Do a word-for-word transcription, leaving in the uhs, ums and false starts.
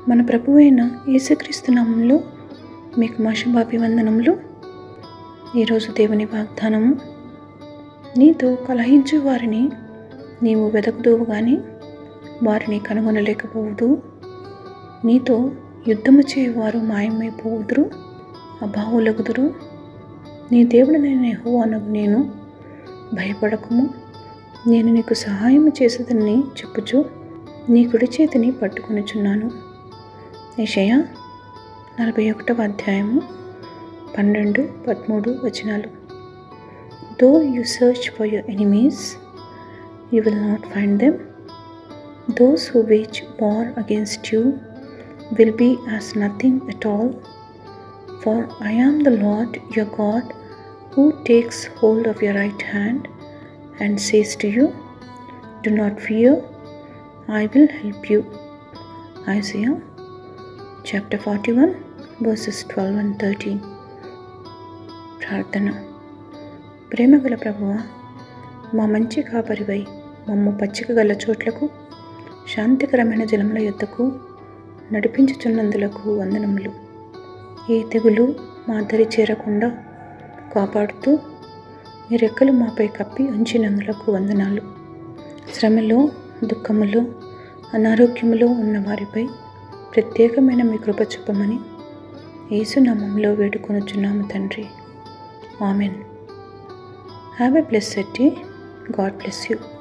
మన ప్రభువైన యేసుక్రీస్తు నామములో మీకు మా శుభాభివందనములు. ఈరోజు దేవుని వాగ్దానము, నీతో కలహించు వారిని నీవు వెదకుదువు గాని వారిని కనుగొనలేకపోవుదు. నీతో యుద్ధము చేయువారు మాయమైపోవుదురు, అభావులగుదురు. నీ దేవుడనైన యెహోవానగు నేను, భయపడకుము, నేను నీకు సహాయము చేసేదని చెప్పుచు నీ కుడి చేతిని పట్టుకొనుచున్నాను. యెషయా నలభై ఒకటవ అధ్యాయము పన్నెండు పదమూడు వచనాలు. Though you search for your enemies, you will not find them. Those who wage war against you will be as nothing at all. For I am the Lord your God, who takes hold of your right hand and says to you, do not fear, I will help you. Isaiah chapter forty-one verses twelve and thirteen. ప్రార్థన. ప్రేమగల ప్రభువా, మా మంచి కాపరివై మమ్ము పచ్చిక గల చోట్లకు, శాంతికరమైన జలముల యొద్దకు నడిపించుచున్నందులకు వందనములు. ఏ తెగులు మా దరి చేరకుండా కాపాడుతూ మీ రెక్కలు మాపై కప్పి ఉంచినందులకు వందనాలు. శ్రమలో, దుఃఖములో, అనారోగ్యములో ఉన్న వారిపై ప్రత్యేకమైన మీ కృప చూపమని యేసు నామములో వేడుకొనుచున్నాము తండ్రి. Amen. Have a blessed day. God bless you.